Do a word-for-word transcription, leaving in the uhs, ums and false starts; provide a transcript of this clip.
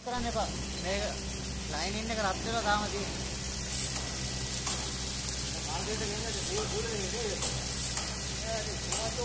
කරන්න එපා. මේක ලයිනින් එක රත් වෙලා තාම තියෙන්නේ. කාල් දෙක ගෙන්නද? මේ දුරේ නේද?